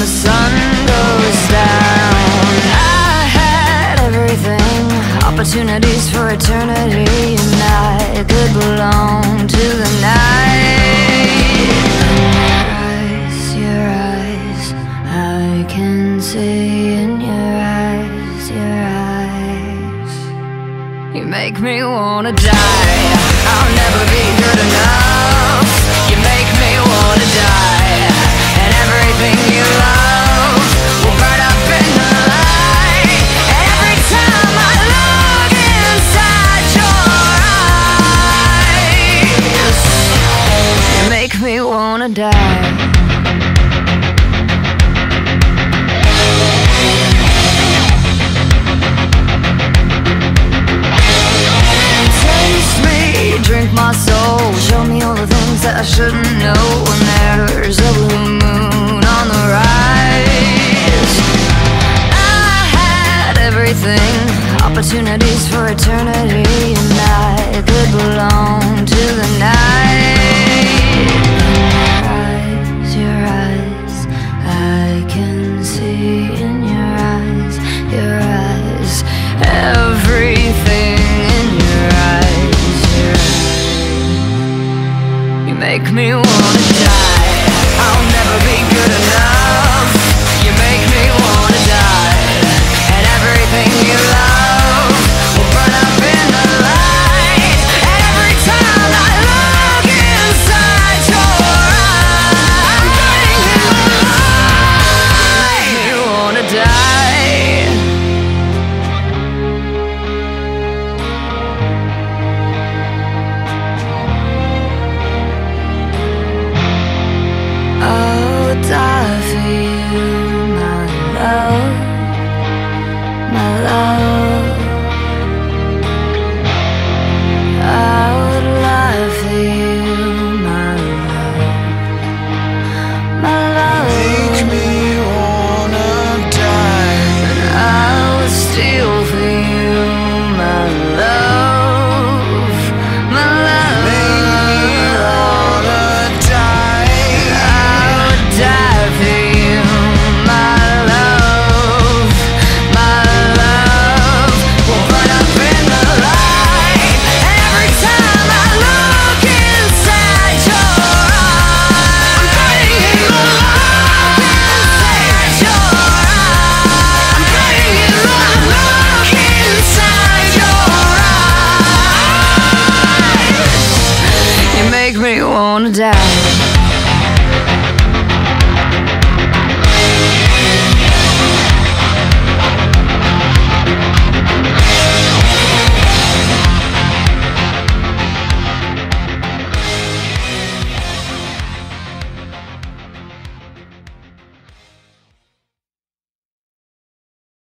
the sun goes down. I had everything, opportunities for eternity, and I could belong to the night. Your eyes, I can see in your eyes, your eyes. You make me wanna die. I'll never be good enough. You make me wanna die. And everything you love will burn up in the light. And every time I look inside your eyes, you make me wanna die. Drink my soul, show me all the things that I shouldn't know. And there's a blue moon on the rise. I had everything, opportunities for eternity, and I could belong to the night. Your eyes, I can see in your eyes, your eyes, everything in your eyes. You make me wanna die. I'll never be good enough. You make me wanna die. And everything you love will burn up in the light. And every time I look inside your eyes, you wanna die. I'll die for you, my love, my love. I would lie for you, my love, my love. Make me wanna die. And I would steal for you, my love, my love. Make me wanna die. Die for you, my love, my love will burn up in the light. And every time I look inside your eyes, I'm burning in the light. Inside your eyes, I'm burning in the light. Inside your eyes, you make me wanna die.